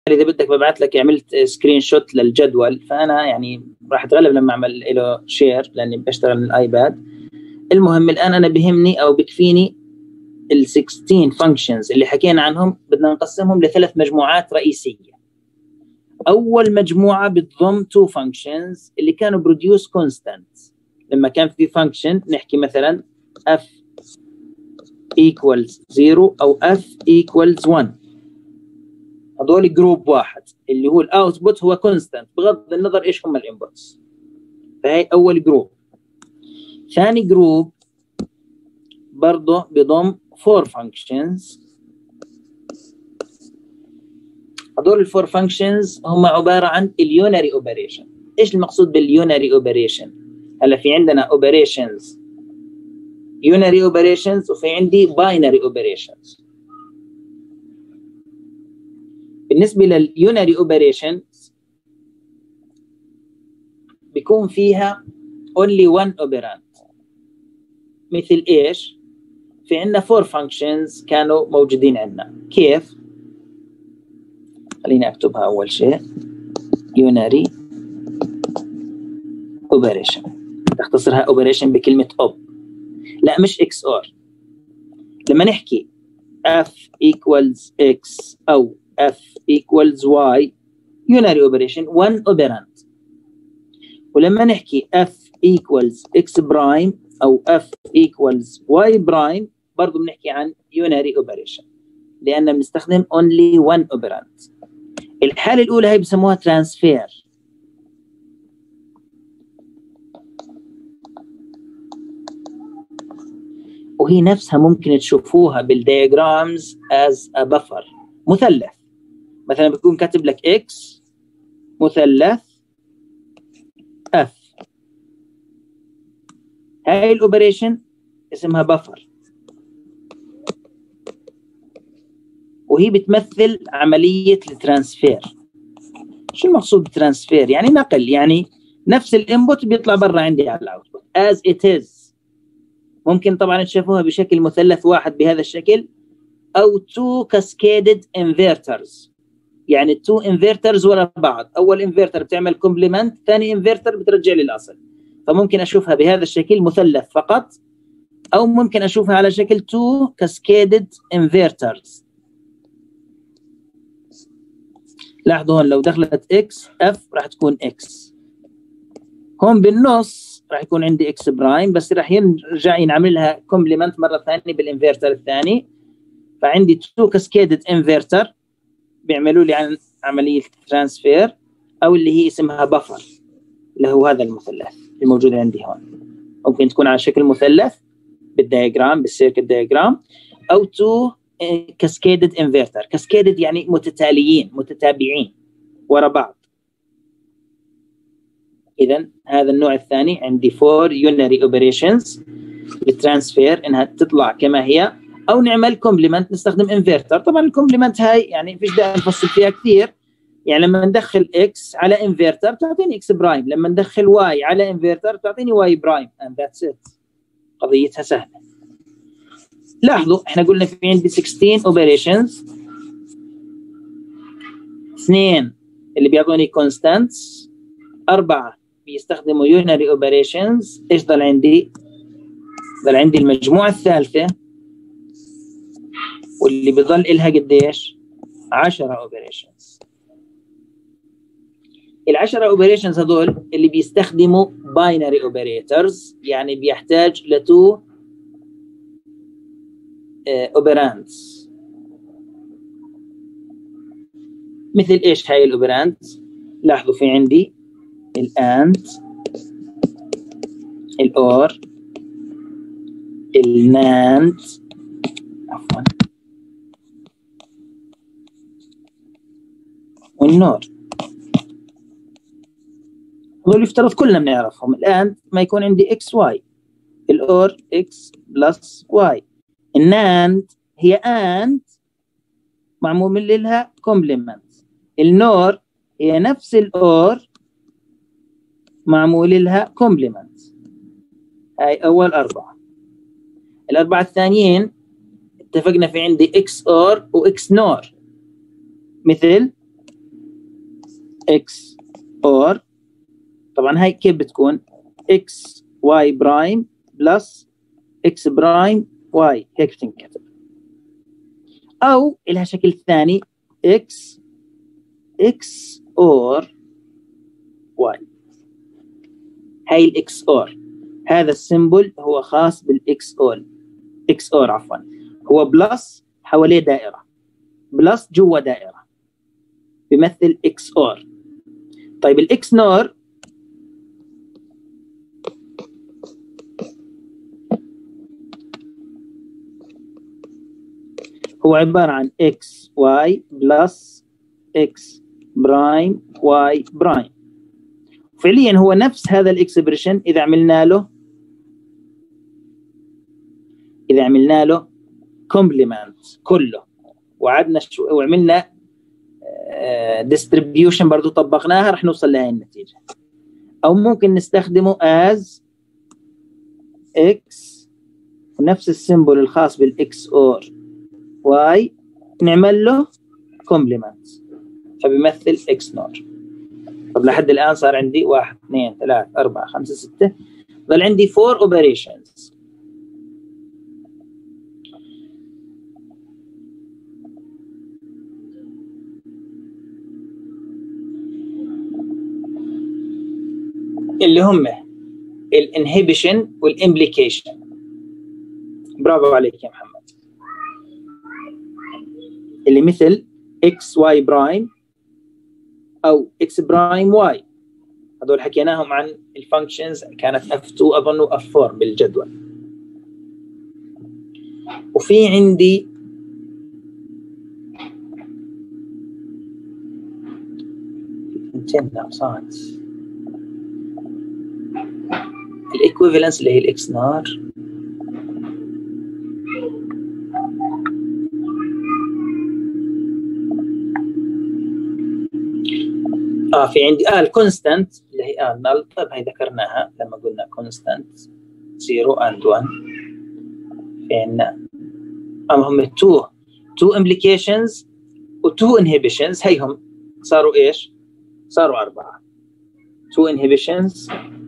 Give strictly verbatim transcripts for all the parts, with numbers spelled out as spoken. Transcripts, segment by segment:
اذا بدك ببعث لك، عملت سكرين شوت للجدول، فانا يعني راح اتغلب لما اعمل له شير لاني بشتغل من الايباد. المهم الان انا بهمني او بكفيني ال ستة عشر فانكشنز اللي حكينا عنهم، بدنا نقسمهم لثلاث مجموعات رئيسيه. اول مجموعه بتضم تو فانكشنز اللي كانوا بروديوس كونستانت. لما كان في فانكشن نحكي مثلا f equals صفر او f equals واحد، هذول جروب واحد اللي هو الاوتبوت هو كونستانت بغض النظر ايش هم الانبوتس. فهي اول جروب. ثاني جروب برضه بضم فور فانكشنز. هذول الفور فانكشنز هم عباره عن اليونري اوبريشن. ايش المقصود باليونري اوبريشن؟ هلا في عندنا اوبريشنز يونري اوبريشنز وفي عندي باينري اوبريشنز. بالنسبه لليونري اوبريشنز بيكون فيها only one operand. مثل ايش؟ في عندنا فور فانكشنز كانوا موجودين عندنا. كيف؟ خليني اكتبها اول شيء. يونري اوبريشن، تختصرها اوبريشن بكلمه اوب، لا مش اكس اور. لما نحكي f equals x او f equals y unary operation one operand. ولما نحكي f equals x prime او f equals y prime برضو بنحكي عن unary operation لأننا بنستخدم only one operand. الحالة الأولى هي بسموها transfer. وهي نفسها ممكن تشوفوها بالدياجرامز as a buffer. مثلث مثلا بيكون كاتب لك x مثلث f. هاي الاوبريشن اسمها بفر، وهي بتمثل عملية الترانسفير. شو المقصود بالترانسفير؟ يعني نقل، يعني نفس الانبوت بيطلع برا عندي على الاوتبوت as it is. ممكن طبعا تشوفوها بشكل مثلث واحد بهذا الشكل او two cascaded inverters، يعني تو انفرترز ورا بعض. اول انفرتر بتعمل كومبلمنت، ثاني انفرتر بترجع لي الاصل. فممكن اشوفها بهذا الشكل مثلث فقط، او ممكن اشوفها على شكل تو cascaded inverters. لاحظوا هون لو دخلت اكس اف راح تكون اكس، هون بالنص راح يكون عندي اكس برايم، بس راح يرجع ينعمل لها كومبلمنت مره ثانيه بالانفرتر الثاني. فعندي تو كاسكيدد انفرتر بيعملوا لي عن عمليه ترانسفير، او اللي هي اسمها بفر اللي هو هذا المثلث الموجود عندي هون. ممكن تكون على شكل مثلث بالدياجرام بالسيركت دياجرام، او تو كاسكيدد انفرتر. كاسكيدد يعني متتاليين متتابعين ورا بعض. اذا هذا النوع الثاني عندي فور يونري اوبريشنز بالترانسفير، انها تطلع كما هي، او نعمل كومبلمنت نستخدم انفرتر. طبعا الكومبلمنت هاي يعني فيش داعي نفصل فيها كثير. يعني لما ندخل اكس على انفرتر تعطيني اكس برايم، لما ندخل واي على انفرتر تعطيني واي برايم، and that's it. قضيتها سهله. لاحظوا احنا قلنا في عندي ستة عشر اوبريشنز، اثنين اللي بيعطوني كونستانتس، اربعه بيستخدموا يونري اوبريشنز. ايش ضل عندي؟ ضل عندي المجموعه الثالثه واللي بضل إلها قديش؟ عشرة اوبريشنز. العشرة اوبريشنز هذول اللي بيستخدموا باينري اوبريتورز، يعني بيحتاج لتو اوبراندز. مثل ايش هاي الاوبراندز؟ لاحظوا في عندي الاند، الاور، الناند، عفوا، والنور. هذول يفترض كلنا بنعرفهم. الآن ما يكون عندي اكس واي، الاور اكس بلس واي. الناند هي اند معمول لها كومبلمنت. النور هي نفس الاور معمول لها كومبلمنت. هاي اول اربعه. الاربعه الثانيين اتفقنا في عندي اكس اور واكس نور، مثل x or طبعا هاي كيف بتكون x y برايم بلس x برايم y هيك بتنكتب، أو إلها شكل ثاني x x or y. هاي الاكس اور، هذا السيمبل هو خاص بالاكس اور، اكس اور عفوا هو بلس حواليه دائره، بلس جوا دائره بيمثل اكس اور. طيب الاكس نور هو عباره عن اكس واي بلس اكس برايم واي برايم. فعليا هو نفس هذا الاكسبريشن اذا عملنا له اذا عملنا له كومبلمنت كله وعدنا شو وعملنا ديستريبيوشن برضو طبقناها رح نوصل لهي النتيجه. او ممكن نستخدمه as x ونفس السيمبل الخاص بالاكس اور واي نعمل له كومبلمنت فبيمثل اكس نور. طب لحد الان صار عندي واحد اثنين ثلاث أربعة خمسة ستة، ضل عندي فور اوبريشنز. اللي هم الانهبيشن والامبليكيشن. برافو عليك يا محمد. اللي مثل اكس واي برايم او اكس برايم واي، هذول حكيناهم عن الفانكشنز كانت اف اثنين اظن واف أربعة بالجدول. وفي عندي اثنتين ناقصات الايكويفالنس اللي هي الاكس نار. اه في عندي اه الكونستانت اللي هي اه نل. طيب هي ذكرناها لما قلنا كونستانت صفر اند واحد. في عندنا اه هم تو تو امبليكيشنز وتو انهبيشنز، هيهم صاروا ايش؟ صاروا أربعة. تو انهبيشنز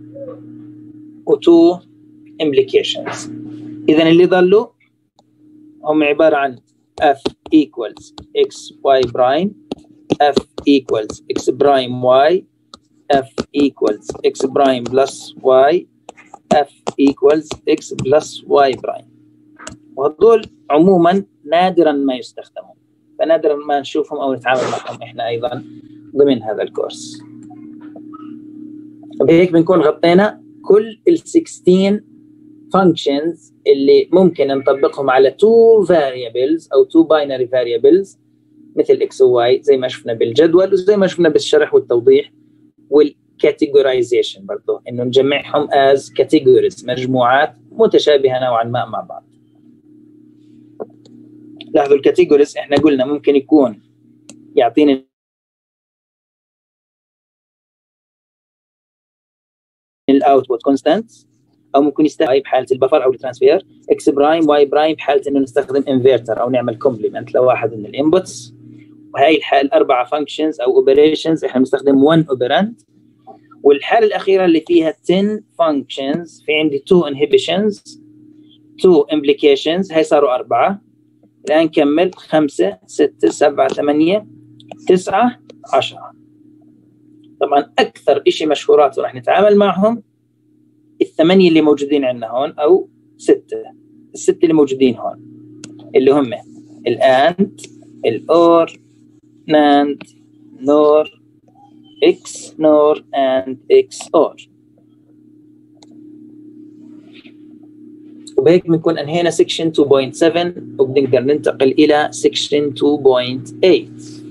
وتو implications. إذا اللي ضلوا هم عبارة عن f equals x y prime، f equals x prime y، f equals x prime plus y، f equals x plus y prime. وهذول عموما نادرا ما يستخدمون، فنادرا ما نشوفهم أو نتعامل معهم إحنا أيضا ضمن هذا الكورس. بهيك بنكون غطينا كل ال ستاشر functions اللي ممكن نطبقهم على two variables أو two binary variables مثل x و y زي ما شفنا بالجدول وزي ما شفنا بالشرح والتوضيح والcategorization برضو إنه نجمعهم as categories مجموعات متشابهة نوعا ما مع بعض. لاحظوا الكاتيجوريز إحنا قلنا ممكن يكون يعطيني الاوتبوت كونستانت، او ممكن يستخدم بحاله البفر او الترانسفير، اكس برايم واي برايم بحاله انه نستخدم انفرتر او نعمل كومبلمنت لواحد من الانبوتس. وهي الحاله الاربعه فانكشنز او اوبريشنز احنا بنستخدم واحد اوبرانت. والحاله الاخيره اللي فيها عشرة فانكشنز في عندي تو انهبيشنز تو امبليكيشنز، هي صاروا اربعه. الان نكمل خمسة ستة سبعة ثمانية تسعة عشرة. طبعا اكثر شيء مشهورات وراح نتعامل معهم الثمانية اللي موجودين عندنا هون أو ستة، الستة اللي موجودين هون اللي هم الأند، الأور، ناند، نور، إكس نور and إكس أور. وبهيك بنكون أنهينا سيكشن اثنين نقطة سبعة وبنقدر ننتقل إلى سيكشن اثنين نقطة ثمانية.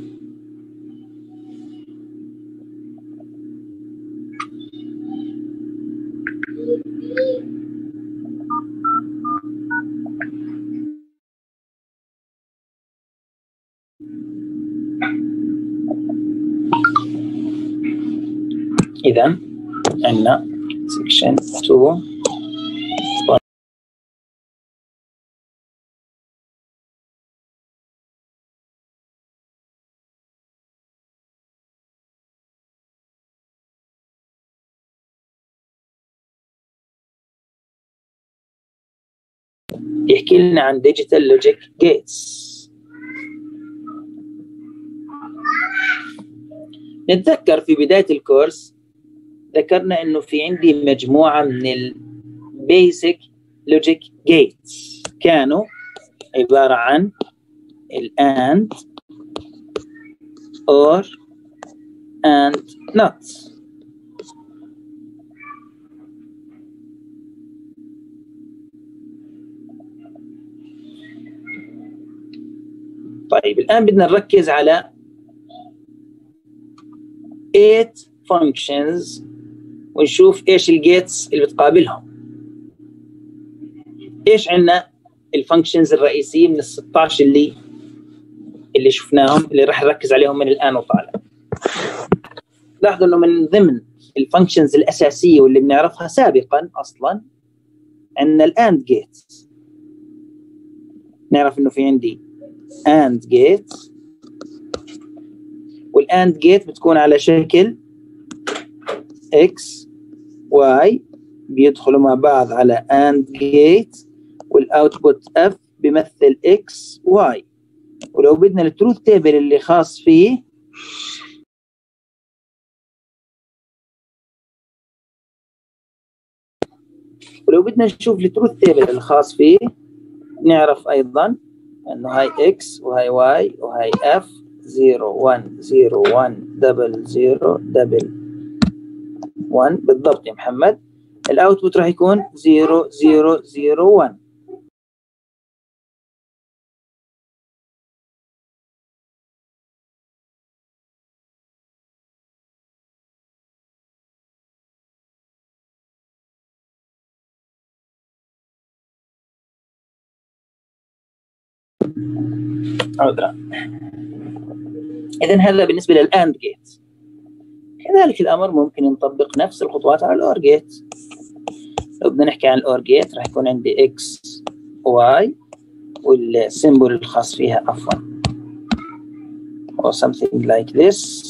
إذا عندنا سيكشن اثنين بيحكي لنا عن ديجيتال لوجيك جيتس. نتذكر في بداية الكورس ذكرنا انه في عندي مجموعة من البيسك لوجيك جيتس كانوا عبارة عن الأند or and not. طيب الآن بدنا نركز على eight functions ونشوف ايش الجيتس اللي بتقابلهم. ايش عندنا الفانكشنز الرئيسية من ال ستة عشر اللي اللي شفناهم اللي راح نركز عليهم من الآن وطالع. لاحظوا انه من ضمن الفانكشنز الأساسية واللي بنعرفها سابقا اصلا عندنا الاند جيت. نعرف انه في عندي اند جيت، والاند جيت بتكون على شكل x y بيدخلوا مع بعض على اند جيت، والاوتبوت f بيمثل x y. ولو بدنا التروث تيبل اللي خاص فيه ولو بدنا نشوف التروث تيبل الخاص فيه نعرف ايضا انه هاي x وهاي y وهاي f صفر واحد صفر واحد دبل صفر دبل واحد بالضبط يا محمد. الاوتبوت راح يكون صفر صفر صفر واحد. عذرا. إذن هذا بالنسبة للآند جيت. كذلك الأمر ممكن نطبق نفس الخطوات على الأور جيت. لو بدنا نحكي عن الأور جيت راح يكون عندي x y والسيمبل الخاص فيها عفوا or something like this.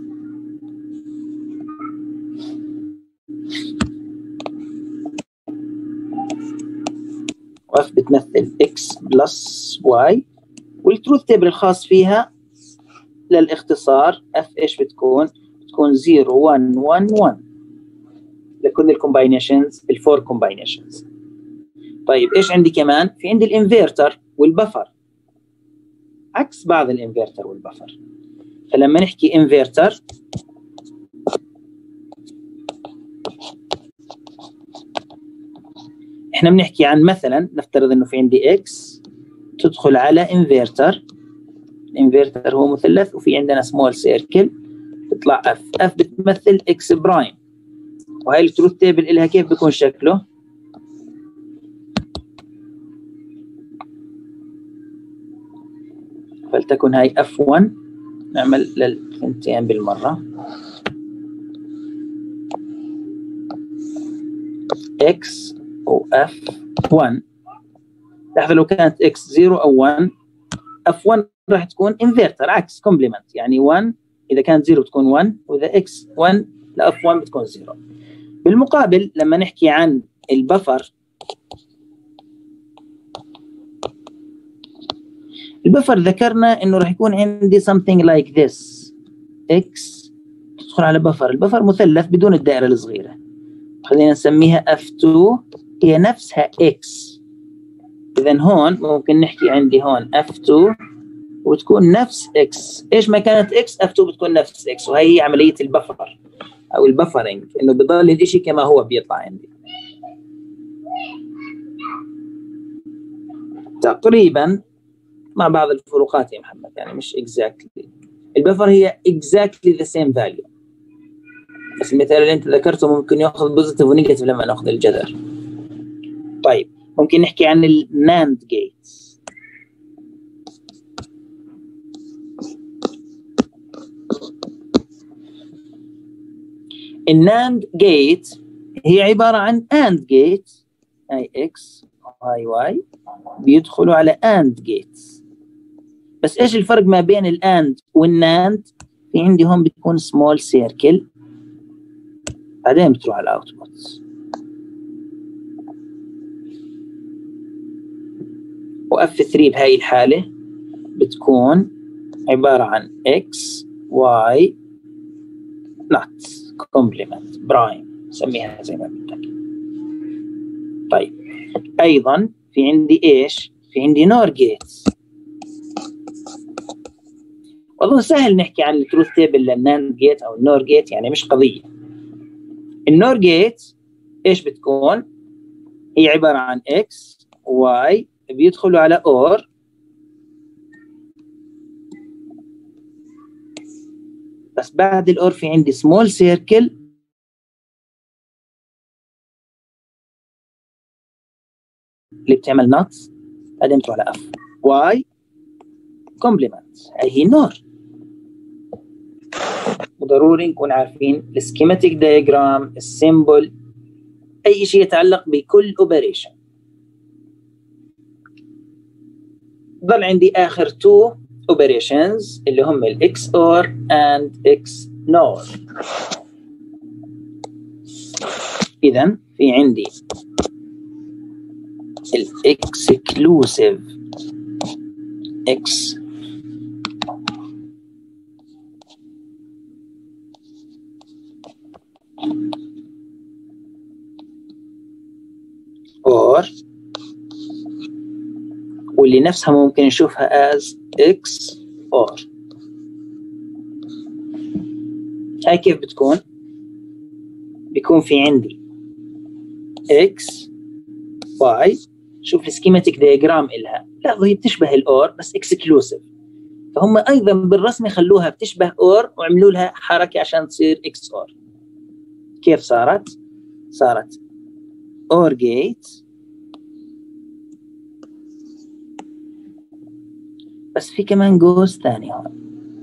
وf بتمثل x بلس y، والتروث تيبل الخاص فيها للاختصار f ايش بتكون؟ بتكون صفر واحد واحد واحد لكل الكومباينيشنز الفور كومباينيشنز. طيب ايش عندي كمان؟ في عندي الانفرتر والبفر عكس بعض الانفرتر والبفر. فلما نحكي انفرتر احنا بنحكي عن مثلا نفترض انه في عندي x تدخل على انفرتر. الانفرتر هو مثلث وفي عندنا سمول سيركل تطلع f f بتمثل x برايم، وهي التروث تيبل لها كيف بيكون شكله؟ فلتكن هاي اف واحد. نعمل للثنتين بالمرة x و اف واحد. لاحظوا لو كانت x صفر أو واحد اف واحد راح تكون انفرتر عكس كومبلمنت، يعني واحد إذا كانت صفر بتكون واحد وإذا x واحد لأف واحد بتكون صفر. بالمقابل لما نحكي عن البفر، البفر ذكرنا انه راح يكون عندي something like this x تدخل على بفر. البفر مثلث بدون الدائرة الصغيرة، خلينا نسميها اف اثنين هي نفسها x. إذن هون ممكن نحكي عندي هون اف اثنين وتكون نفس x. ايش ما كانت x اف اثنين بتكون نفس x، وهي هي عملية البفر او البفرنج، انه بضل الاشي كما هو بيطلع عندي تقريبا مع بعض الفروقات يا محمد، يعني مش exactly. البفر هي exactly the same value، بس المثال اللي انت ذكرته ممكن ياخذ بوزيتيف ونيجاتيف لما ناخذ الجذر. طيب ممكن نحكي عن الناند جيتس. الناند جيت هي عبارة عن اند جيت، هاي اكس وهاي واي بيدخلوا على اند جيت. بس ايش الفرق ما بين الاند والناند؟ في عندي هون بتكون سمول سيركل بعدين بتروح على الاوتبوت. واف ثلاثة بهاي الحالة بتكون عبارة عن x y not complement برايم، سميها زي ما بدك. طيب أيضا في عندي إيش؟ في عندي نور جيتس. والله سهل نحكي عن التروث تيبل للناند جيت أو النور جيت، يعني مش قضية. النور جيت إيش بتكون؟ هي عبارة عن x y بيدخلوا على or، بس بعد الأور في عندي small circle اللي بتعمل نوتس، بعدين بتروح على اف واي كومبلمنت، هي نور. وضروري نكون عارفين السكيماتيك دايجرام، السيمبل، اي شيء يتعلق بكل اوبريشن. ضل عندي اخر تو اوبريشنز اللي هم الاكس اور اند اكس نور. اذا في عندي الاكسكلوسيف اكس اور، واللي نفسها ممكن نشوفها as x or. هاي كيف بتكون؟ بيكون في عندي x y، شوف السكيماتيك دياجرام إلها، لا وهي بتشبه الأور بس اكسكلوسيف، فهم أيضا بالرسم خلوها بتشبه أور وعملوا لها حركة عشان تصير x or. كيف صارت؟ صارت or gate، بس في كمان جوز ثاني هون،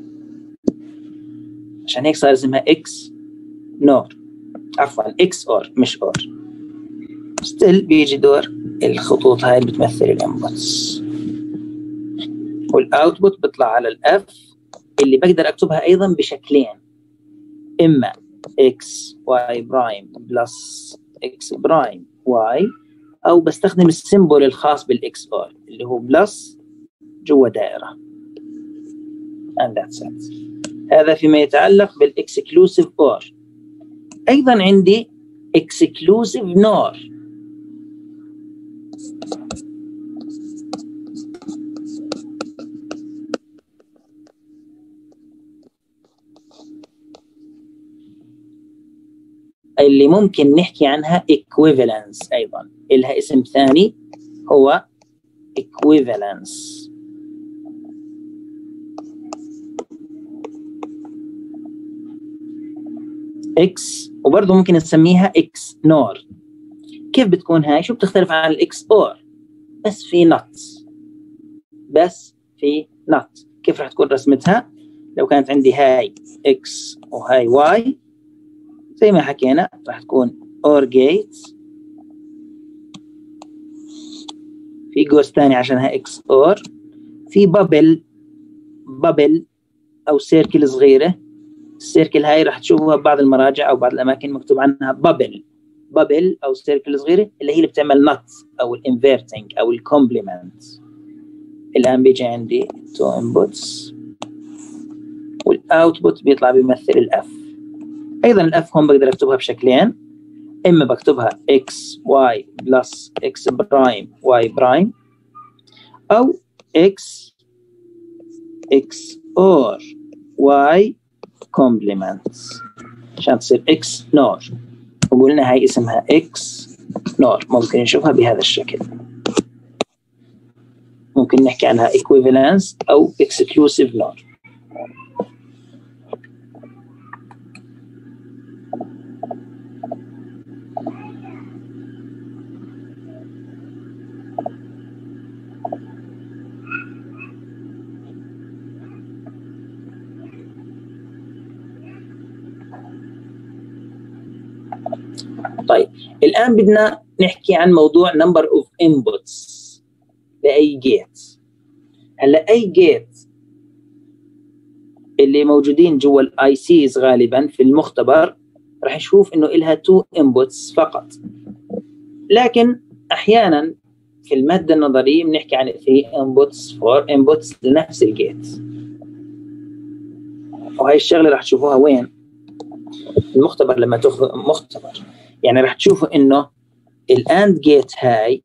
عشان هيك صار اسمها x نور، عفوا x or مش or. ستيل بيجي دور الخطوط هاي اللي بتمثل الانبوتس، والاوتبوت بيطلع على الاف اللي بقدر اكتبها ايضا بشكلين، اما x y برايم بلس x برايم y، او بستخدم السيمبول الخاص بالاكس اور اللي هو بلس جوا دائره. and that's it. هذا فيما يتعلق بالاكسكلوسيف اور. ايضا عندي اكسكلوسيف نور. اللي ممكن نحكي عنها equivalence، أيضا إلها اسم ثاني هو equivalence. X وبرضه ممكن نسميها X نور. كيف بتكون هاي؟ شو بتختلف عن الإكس أور؟ بس في نوت، بس في نوت. كيف راح تكون رسمتها؟ لو كانت عندي هاي X وهاي Y زي ما حكينا راح تكون اور جيت، في جوز ثاني عشانها اكس اور، في بابل بابل او سيركل صغيره. السيركل هاي راح تشوفوها ببعض المراجع او بعض الاماكن مكتوب عنها بابل بابل او سيركل صغيره، اللي هي اللي بتعمل نوت او الانفيرتنج او الكومبلمنت. الان بيجي عندي تو انبوتس والاوتبوت بيطلع بيمثل الاف. ايضا الاف هم بقدر اكتبها بشكلين، اما بكتبها x y بلس x برايم y برايم، او x x or y complements عشان تصير x نور، وقلنا هاي اسمها x نور. ممكن نشوفها بهذا الشكل، ممكن نحكي عنها equivalence او exclusive نور. طيب الآن بدنا نحكي عن موضوع number of inputs لأي جيت. هلا أي جيت اللي موجودين جوا الاي سيز غالبا في المختبر راح نشوف إنه إلها two inputs فقط، لكن أحيانا في المادة النظرية بنحكي عن three inputs four inputs لنفس الجيت. وهي الشغلة راح تشوفوها وين؟ المختبر. لما تاخذ مختبر يعني راح تشوفوا انه الاند جيت هاي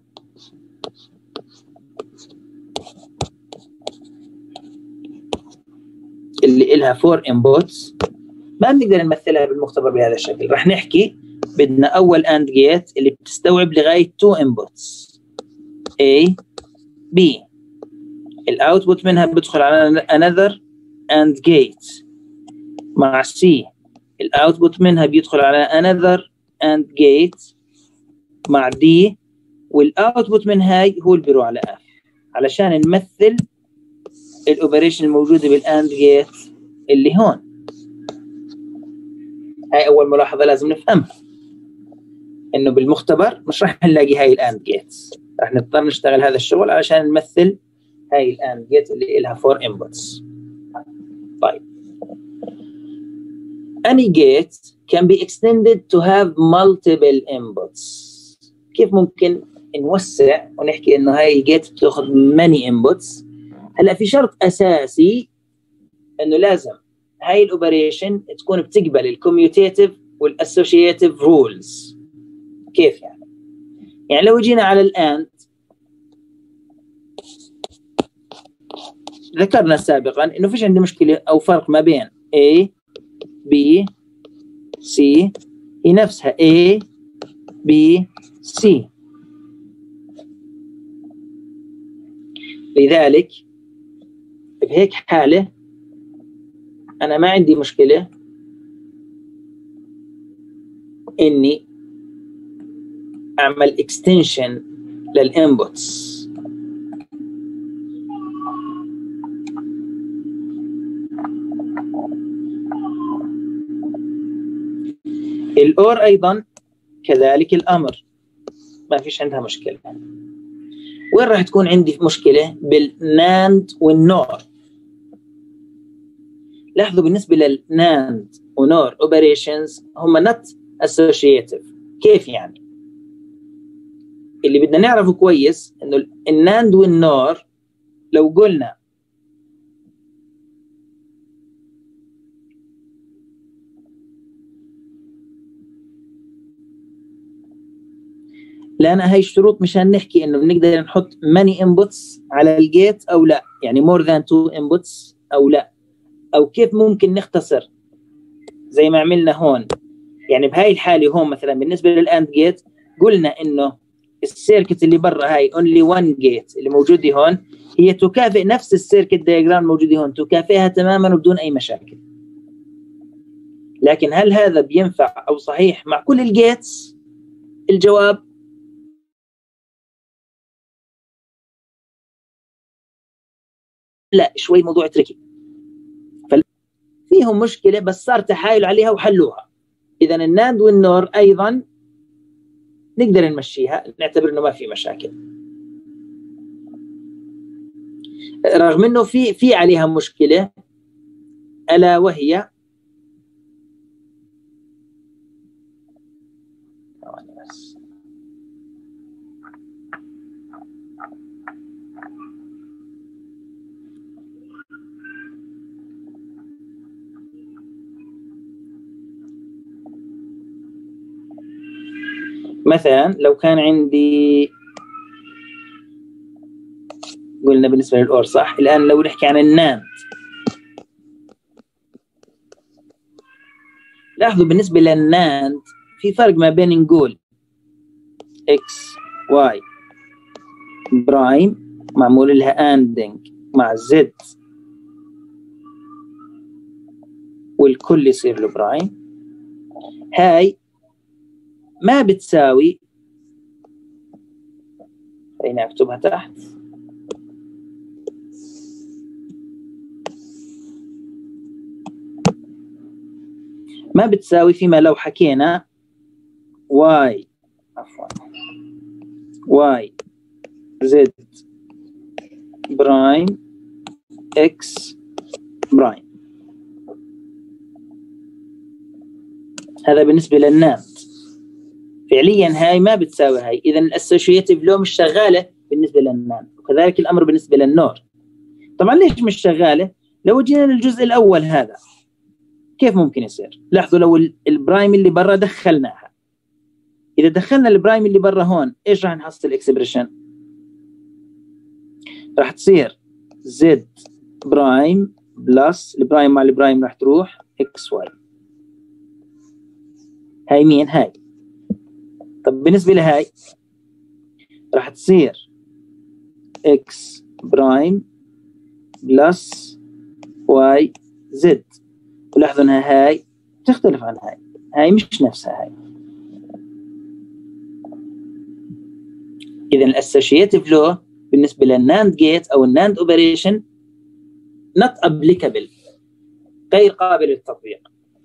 اللي إلها فور انبوتس ما بنقدر نمثلها بالمختبر بهذا الشكل. راح نحكي بدنا اول اند جيت اللي بتستوعب لغايه تو انبوتس A B، الاوتبوت منها بدخل على another and gate مع C، الاوتبوت منها بيدخل على another and gate مع D، والاوتبوت من هاي هو اللي بيروح على F علشان نمثل الاوبريشن الموجوده بالاند جيت اللي هون. هاي اول ملاحظه لازم نفهمها، انه بالمختبر مش راح نلاقي هاي الاند جيتس، راح نضطر نشتغل هذا الشغل علشان نمثل هاي الاند جيت اللي لها فور انبوتس. طيب any gate can be extended to have multiple inputs. كيف ممكن نوسع ونحكي انه هاي الجيت بتاخذ many inputs؟ هلا في شرط اساسي انه لازم هاي الاوبريشن تكون بتقبل الكوميوتيتيف والاسوشيتيف رولز. كيف يعني؟ يعني لو جينا على الاند ذكرنا سابقا انه فيش عندي مشكله او فرق ما بين A B C، هي نفسها A B C. لذلك بهيك حاله انا ما عندي مشكله اني اعمل اكستنشن للانبوتس. الاور ايضا كذلك الامر ما فيش عندها مشكله. وين راح تكون عندي مشكله؟ بالناند والنور. لاحظوا بالنسبه للناند ونور اوبريشنز هم نوت اسوشيتيف. كيف يعني؟ اللي بدنا نعرفه كويس انه الناند والنور لو قلنا لأن هاي الشروط مشان نحكي انه بنقدر نحط many inputs على الجيت او لا، يعني more than two inputs او لا، او كيف ممكن نختصر زي ما عملنا هون. يعني بهاي الحالة هون مثلا بالنسبة للأند جيت قلنا انه السيركت اللي برا هاي only one gate اللي موجودة هون هي تكافئ نفس السيركت دياجرام الموجودة هون، تكافئها تماما وبدون اي مشاكل. لكن هل هذا بينفع او صحيح مع كل الجيتس؟ الجواب لا، شوي موضوع تركي. فيهم مشكلة بس صار تحايل عليها وحلوها. إذا الناند والنور أيضا نقدر نمشيها، نعتبر إنه ما في مشاكل، رغم إنه في في عليها مشكلة، ألا وهي مثلا لو كان عندي قلنا بالنسبة للأور صح. الآن لو نحكي عن الناند، لاحظوا بالنسبة للناند في فرق ما بين نقول X Y برايم معمول لها اندنج مع Z والكل يصير له برايم، هاي ما بتساوي، خليني اكتبها تحت، ما بتساوي فيما لو حكينا Y عفوا Y Z برايم X برايم. هذا بالنسبة للناند. فعليا هاي ما بتساوي هاي، اذا الاسوشيتيف لو مش شغاله بالنسبه للناند، وكذلك الامر بالنسبه للنور. طبعا ليش مش شغاله؟ لو جينا للجزء الاول هذا كيف ممكن يصير؟ لاحظوا لو البرايم اللي برا دخلناها، اذا دخلنا البرايم اللي برا هون ايش راح نحصل اكسبريشن؟ راح تصير زد برايم بلس البرايم مع البرايم راح تروح اكس واي. هاي مين؟ هاي. طب بالنسبه لهاي راح تصير اكس برايم بلس واي زد. ولاحظوا انها هاي تختلف عن هاي، هاي مش نفسها هاي. اذا الاسوشيتيف لو بالنسبه للناند جيت او الناند اوبريشن not applicable، غير قابل للتطبيق.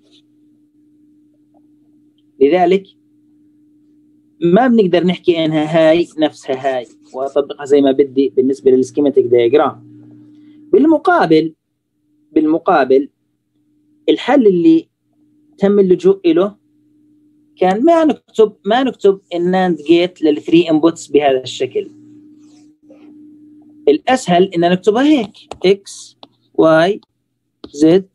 لذلك ما بنقدر نحكي انها هاي نفسها هاي واطبقها زي ما بدي بالنسبه للسكيماتيك دايجرام. بالمقابل بالمقابل الحل اللي تم اللجوء له كان ما نكتب ما نكتب الناند جيت للثري انبوتس بهذا الشكل. الاسهل ان نكتبها هيك اكس واي زد،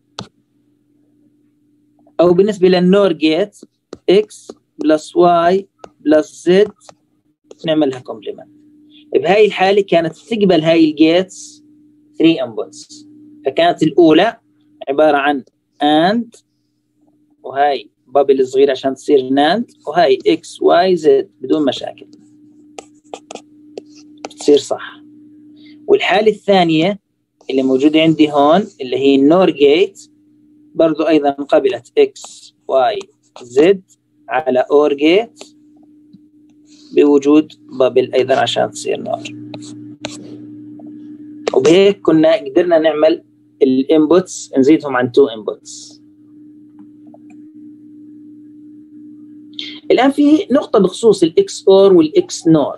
او بالنسبه للنور جيت اكس بلس واي بلس زد نعملها كومبلمنت. بهاي الحاله كانت تقبل هاي الجيتس ثري انبوتس، فكانت الاولى عباره عن اند وهاي بابل صغير عشان تصير ناند، وهاي اكس واي زد بدون مشاكل بتصير صح. والحاله الثانيه اللي موجوده عندي هون اللي هي النور جيت برضو ايضا قبلت اكس واي زد على اور جيت بوجود بابل ايضا عشان تصير نور. وبهيك كنا قدرنا نعمل الانبوتس نزيدهم عن تو انبوتس. الان في نقطه بخصوص الاكس اور والاكس نور.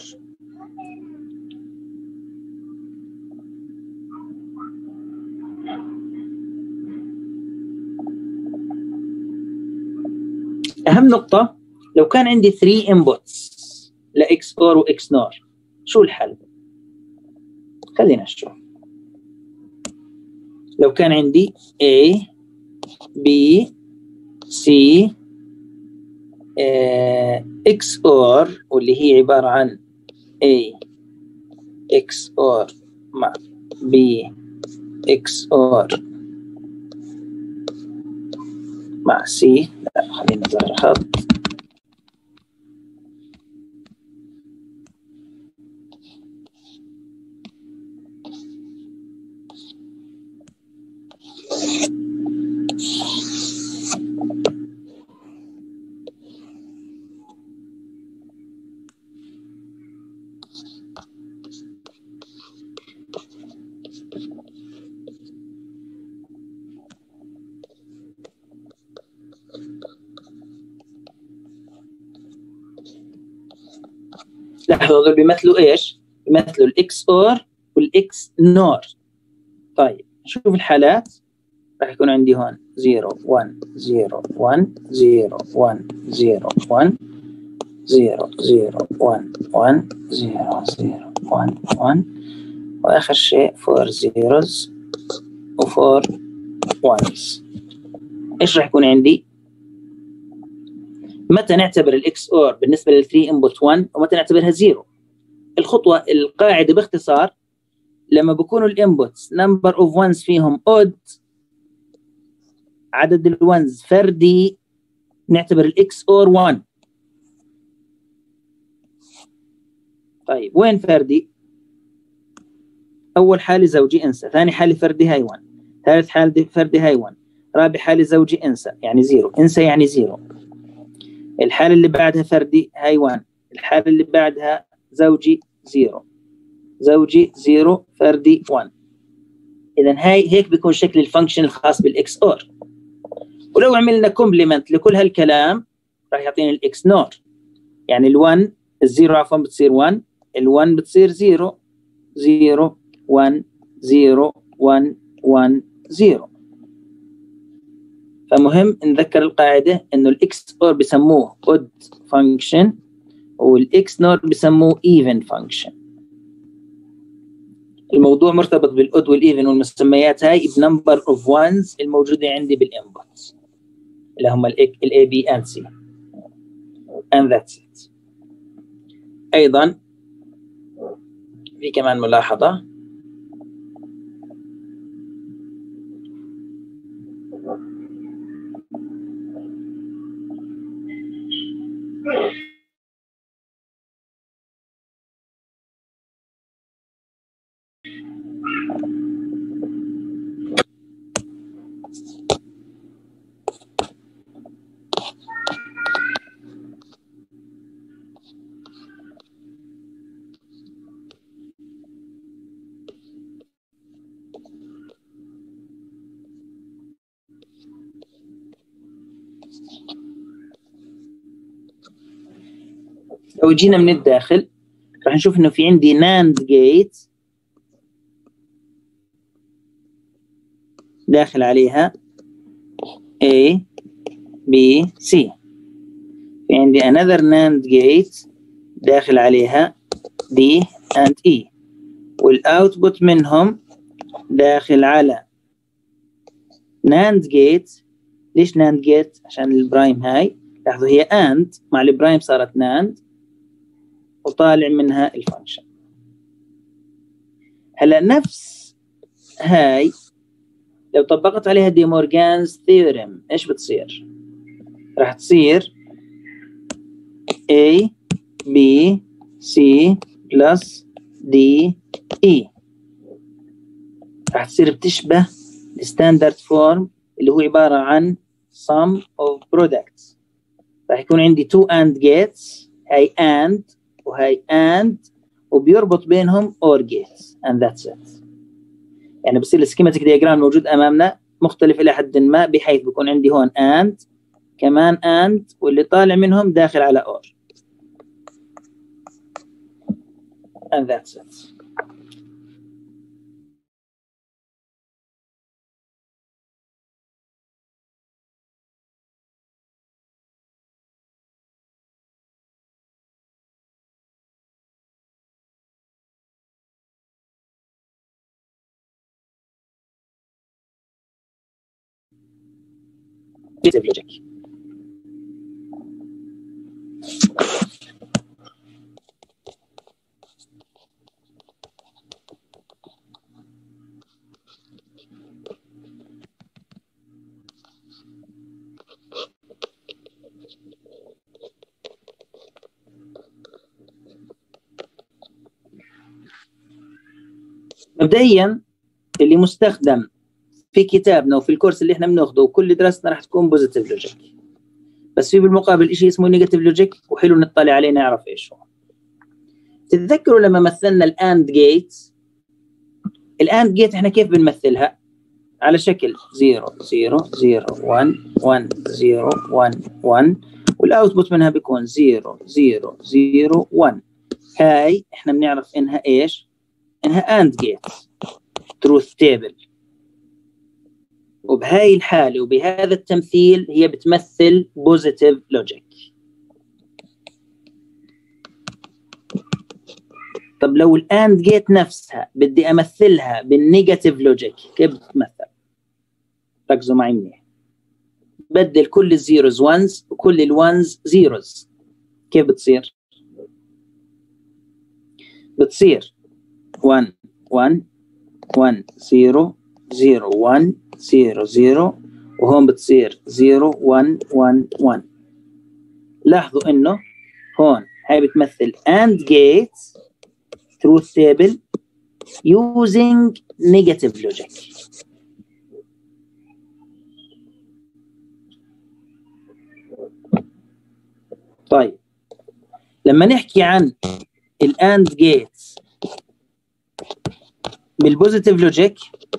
اهم نقطه، لو كان عندي ثري انبوتس لاكس اور واكس نور شو الحل؟ خلينا نشوف. لو كان عندي A B C X OR واللي هي عبارة عن A X OR مع B X OR مع C. لا خلينا نظهر خط. لاحظوا هذول بيمثلوا ايش؟ بيمثلوا الاكس اور والاكس نور. طيب نشوف الحالات. راح يكون عندي هون زيرو واحد زيرو واحد زيرو واحد زيرو واحد زيرو زيرو واحد واحد زيرو زيرو واحد واحد واخر شيء فور زيروز وفور وانز. ايش راح يكون عندي؟ متى نعتبر الاكس اور بالنسبه للثري انبوت واحد ومتى نعتبرها زيرو؟ الخطوه القاعده باختصار لما بكونوا الانبوتس نمبر اوف وانز فيهم اود، عدد الوانز فردي، نعتبر الاكس اور واحد. طيب وين فردي؟ اول حاله زوجي انسى، ثاني حاله فردي هاي واحد، ثالث حاله فردي هاي واحد، رابع حاله زوجي انسى يعني زيرو، انسى يعني زيرو. الحاله اللي بعدها فردي هاي واحد، الحاله اللي بعدها زوجي زيرو، زوجي زيرو، فردي واحد. اذا هاي هيك بيكون شكل الفانكشن الخاص بالاكس اور. ولو عملنا كومبلمنت لكل هالكلام راح يعطينا الاكس نور. يعني ال1 الزيرو عفوا بتصير واحد، ال1 بتصير زيرو، زيرو واحد زيرو واحد واحد زيرو. فمهم نذكر القاعدة إنه الإكس أور بسموه odd function والإكس نور بسموه even function. الموضوع مرتبط بالأود والإيفن والمسميات هاي بنمبر أوف وانز الموجودة عندي بالإنبوت اللي هم ال A, B and C and that's it. أيضا في كمان ملاحظة لو جينا من الداخل راح نشوف انه في عندي ناند جيت داخل عليها A B C، في عندي another NAND gate داخل عليها D and E، والاوتبوت منهم داخل على NAND gate. ليش NAND gate؟ عشان البرايم هاي، لاحظوا هي AND مع البرايم صارت NAND وطالع منها الفانكشن. هلا نفس هاي لو طبقت عليها دي مورغانز ثيورم ايش بتصير؟ راح تصير A B C plus D E، راح تصير بتشبه الستاندرد فورم اللي هو عبارة عن sum of products. راح يكون عندي two AND gates، هاي AND وهاي AND وبيربط بينهم OR gates and that's it. يعني بصير السكيماتيك دياجرام الموجود أمامنا مختلف إلى حد ما، بحيث بيكون عندي هون AND كمان AND واللي طالع منهم داخل على OR and that's it. logic. مبدئيا اللي مستخدم في كتابنا وفي الكورس اللي احنا بناخده وكل دراستنا راح تكون بوزيتيف لوجيك، بس في بالمقابل شيء اسمه نيجاتيف لوجيك، وحلو نطلع عليه نعرف ايش هو. تتذكروا لما مثلنا الاند جيت؟ الاند جيت احنا كيف بنمثلها؟ على شكل صفر صفر صفر واحد واحد صفر واحد واحد، والاوتبوت منها بيكون صفر صفر صفر واحد. هاي احنا بنعرف انها ايش؟ انها اند جيت تروث تيبل، وبهاي الحالة وبهذا التمثيل هي بتمثل بوزيتيف لوجيك. طب لو الاند جيت نفسها بدي امثلها بالنيجاتيف لوجيك كيف بتتمثل؟ ركزوا معي منيح. بدل كل الزيروز وانز وكل الوانز زيروز، كيف بتصير؟ بتصير واحد واحد واحد صفر صفر واحد صفر صفر، وهون بتصير صفر واحد واحد واحد. لاحظوا انه هون هاي بتمثل AND gate truth table using negative logic. طيب لما نحكي عن الAND gate بالبوزيتيف لوجيك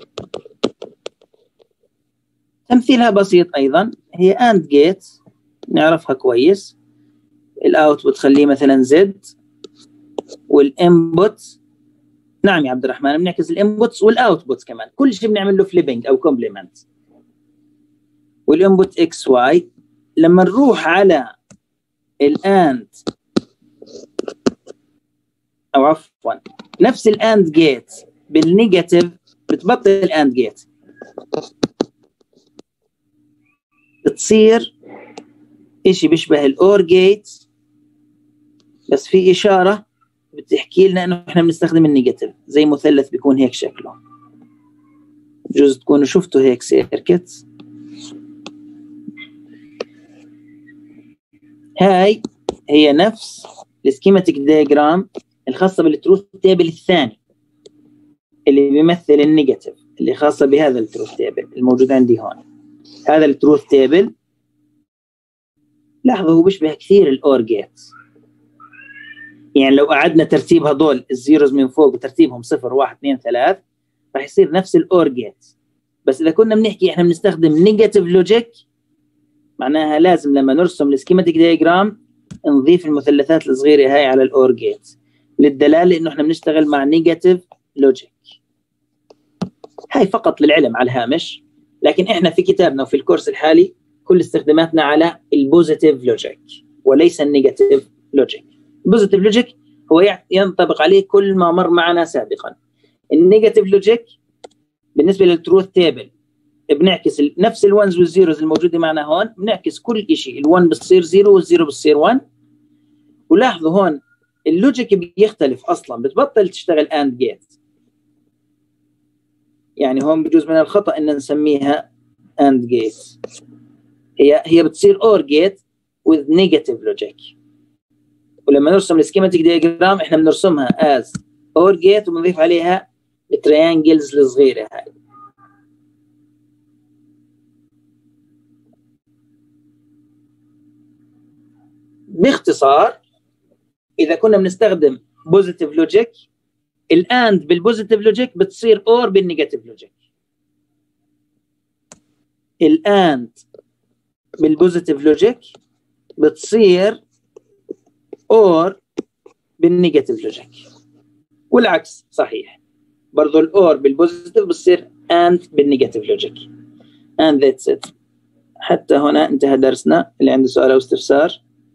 تمثيلها بسيط ايضا، هي AND gate نعرفها كويس. الاوت بتخليه مثلا زد، والانبوت نعم يا عبد الرحمن بنعكس الانبوتس والاوتبوتس كمان، كل شيء بنعمل له فليبنج او كومبلمنت. والانبوت اكس واي. لما نروح على الاند، او عفوا نفس الاند جيت بالنيجاتيف بتبطل الاند جيت، بتصير اشي بيشبه الاور جيت، بس في اشاره بتحكي لنا انه احنا بنستخدم النيجاتيف، زي مثلث بيكون هيك شكله. بجوز تكونوا شفتوا هيك سيركت. هاي هي نفس السكيماتيك دياجرام الخاصه بالتروث تيبل الثاني اللي بيمثل النيجاتيف، اللي خاصه بهذا التروث تيبل الموجود عندي هون. هذا التروث تيبل لاحظوا هو بيشبه كثير الاور جيت، يعني لو قعدنا ترتيب هذول الزيروز من فوق وترتيبهم صفر واحد اثنين ثلاث راح يصير نفس الاور جيت. بس اذا كنا بنحكي احنا بنستخدم نيجاتيف لوجيك، معناها لازم لما نرسم السكيماتيك دياجرام نضيف المثلثات الصغيره هاي على الاور جيت للدلاله انه احنا بنشتغل مع نيجاتيف لوجيك. هاي فقط للعلم على الهامش، لكن احنا في كتابنا وفي الكورس الحالي كل استخداماتنا على البوزيتيف لوجيك وليس النيجاتيف لوجيك. البوزيتيف لوجيك هو ينطبق عليه كل ما مر معنا سابقا. النيجاتيف لوجيك بالنسبه للتروث تيبل بنعكس نفس الونز والزيروز الموجوده معنا هون، بنعكس كل شيء، ال1 بتصير زيرو والزيرو بتصير واحد. ولاحظوا هون اللوجيك بيختلف اصلا، بتبطل تشتغل اند جيت. يعني هون بجوز من الخطا ان نسميها اند جيت، هي هي بتصير اور جيت with negative logic. ولما نرسم السكيماتيك دياجرام احنا بنرسمها as اور جيت وبنضيف عليها التريانجلز الصغيره هاي. باختصار اذا كنا بنستخدم بوزيتيف لوجيك، الاند بالبوزيتيف لوجيك بتصير اور بالنيجاتيف لوجيك. الاند بالبوزيتيف لوجيك بتصير اور بالنيجاتيف لوجيك، والعكس صحيح، برضو الاور بالبوزيتيف بتصير اند بالنيجاتيف لوجيك. and that's it. حتى هنا انتهى درسنا. اللي عنده سؤال او استفسار؟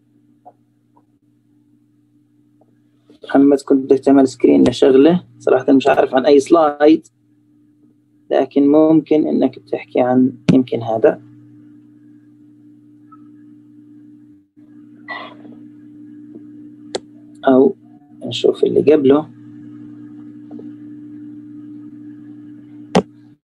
محمد كنت بدك تعمل سكرين لشغله، صراحة مش عارف عن أي سلايد، لكن ممكن إنك بتحكي عن يمكن هذا. أو نشوف اللي قبله.